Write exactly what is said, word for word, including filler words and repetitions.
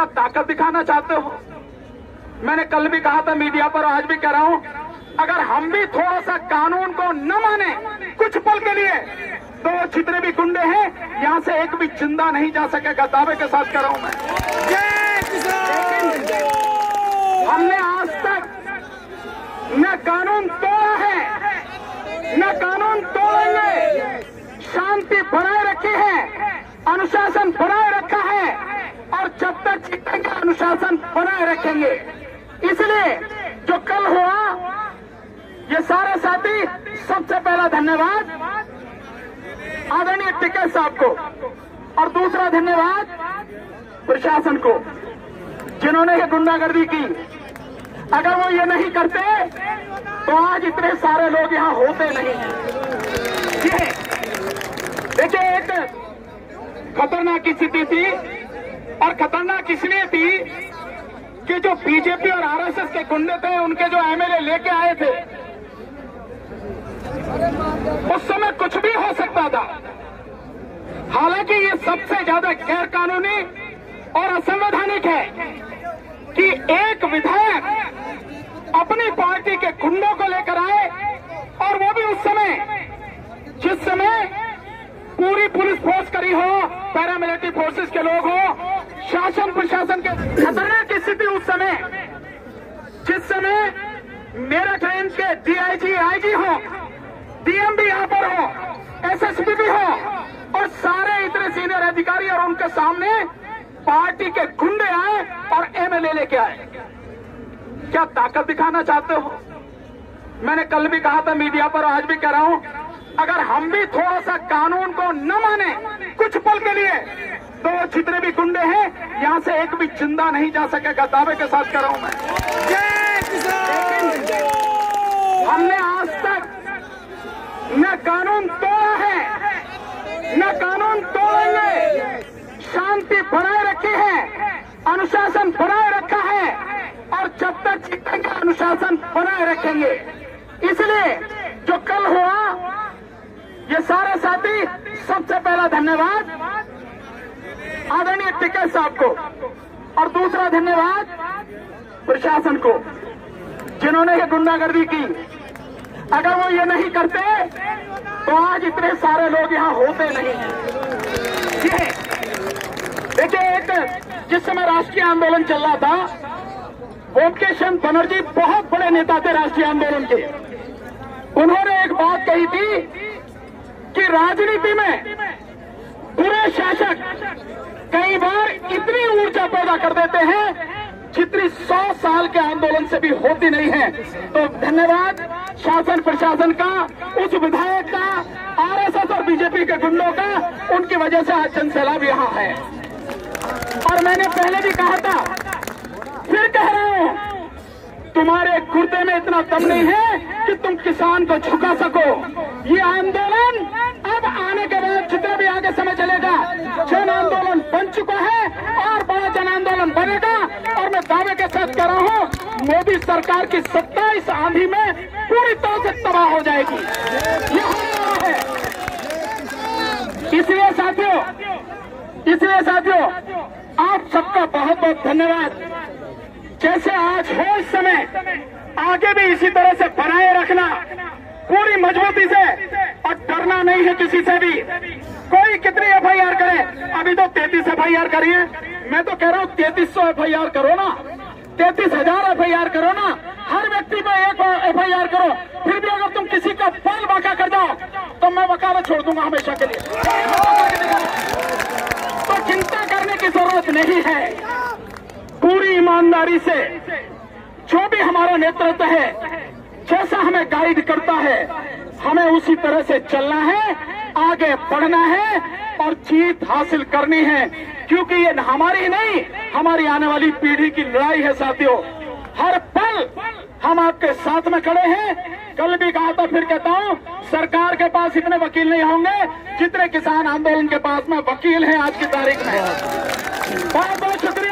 क्या ताकत दिखाना चाहते हो? मैंने कल भी कहा था मीडिया पर, आज भी कह रहा हूं, अगर हम भी थोड़ा सा कानून को न माने कुछ पल के लिए, तो जितने भी गुंडे हैं यहां से एक भी जिंदा नहीं जा सकेगा, दावे के साथ कह रहा हूं मैं। हमने आज तक न कानून तोड़ा है, न कानून तोड़ेंगे, शांति बनाए रखी है, अनुशासन बनाए रखा है, और जब तक जीतेंगे अनुशासन बनाए रखेंगे। इसलिए जो कल हुआ, ये सारे साथी, सबसे पहला धन्यवाद आदरणीय टिकैत साहब को, और दूसरा धन्यवाद प्रशासन को, जिन्होंने ये गुंडागर्दी की। अगर वो ये नहीं करते तो आज इतने सारे लोग यहां होते नहीं। ये देखिए, एक खतरनाक स्थिति थी, और खतरनाक इसलिए थी कि जो बीजेपी और आरएसएस के गुंडे थे, उनके जो एमएलए लेके आए थे, उस समय कुछ भी हो सकता था। हालांकि ये सबसे ज्यादा गैर कानूनी और असंवैधानिक है कि एक विधायक अपनी पार्टी के गुंडों को लेकर आए, और वो भी उस समय जिस समय पूरी पुलिस फोर्स करी हो, पैरामिलिट्री फोर्सेस के लोग हो, शासन प्रशासन के। खतरनाक स्थिति उस समय, जिस समय मेरठ रेंज के डीआईजी, आईजी हो, डीएम भी यहां पर हो, एसएसपी भी हो, और सारे इतने सीनियर अधिकारी, और उनके सामने पार्टी के गुंडे आए और एमएलए लेके आए। क्या ताकत दिखाना चाहते हो? मैंने कल भी कहा था मीडिया पर, आज भी कह रहा हूं, अगर हम भी थोड़ा सा कानून को न माने कुछ पल के लिए, तो जितने भी गुंडे हैं यहां से एक भी जिंदा नहीं जा सकेगा, दावे के साथ कह रहा हूं मैं। हमने आज तक न कानून तोड़ा है, न कानून तोड़ेंगे, शांति बनाए रखी है, अनुशासन बनाए रखा है, और जब तक जीतेंगे अनुशासन बनाए रखेंगे। इसलिए जो कल हुआ, ये सारे साथी, सबसे पहला धन्यवाद आदरणीय टिकैत साहब को, और दूसरा धन्यवाद प्रशासन को, जिन्होंने ये गुंडागर्दी की। अगर वो ये नहीं करते तो आज इतने सारे लोग यहां होते नहीं। ये देखिए, एक जिस समय राष्ट्रीय आंदोलन चल रहा था, ओमकेश्वर बनर्जी बहुत बड़े नेता थे राष्ट्रीय आंदोलन के। उन्होंने एक बात कही थी कि राजनीति में बुरे शासक कई बार इतनी ऊर्जा पैदा कर देते हैं जितनी सौ साल के आंदोलन से भी होती नहीं है। तो धन्यवाद शासन प्रशासन का, उस विधायक का, आरएसएस और बीजेपी के गुंडों का, उनकी वजह से आज जनसैलाब यहाँ है। और मैंने पहले भी कहा था, फिर कह रहा हूं, तुम्हारे गुर्दे में इतना दम नहीं है कि तुम किसान को झुका सको। ये आंदोलन अब आने के बाद जितने भी आगे समय चलेगा, जन आंदोलन बन चुका है और बड़ा जन आंदोलन बनेगा। और मैं दावे के साथ कह रहा हूं, मोदी सरकार की सत्ता इस आंधी में पूरी तरह से तबाह हो जाएगी। ये होने वाला है। इसलिए साथियों, इसलिए साथियों आप सबका बहुत बहुत धन्यवाद। जैसे आज हो इस समय, आगे भी इसी तरह से बनाए रखना पूरी मजबूती से, और डरना नहीं है किसी से भी। कोई कितनी एफआईआर करे, अभी तो तैतीस एफआईआर करी है। मैं तो कह रहा हूं तैतीस सौ एफआईआर करो ना, तैतीस हजार एफआईआर करो ना, हर व्यक्ति पे एक एफआईआर करो। फिर भी अगर तुम किसी का बाल बांका कर जाओ तो मैं वकालत छोड़ दूंगा हमेशा के लिए। तो चिंता करने की जरूरत नहीं है। पूरी ईमानदारी से जो भी हमारा नेतृत्व है, जैसा हमें गाइड करता है, हमें उसी तरह से चलना है, आगे बढ़ना है और जीत हासिल करनी है। क्योंकि ये हमारी नहीं, हमारी आने वाली पीढ़ी की लड़ाई है साथियों। हर पल हम आपके साथ में खड़े हैं। कल भी कहा था, फिर कहता हूं, सरकार के पास इतने वकील नहीं होंगे जितने किसान आंदोलन के पास में वकील हैं आज की तारीख में। बहुत बहुत शुक्रिया।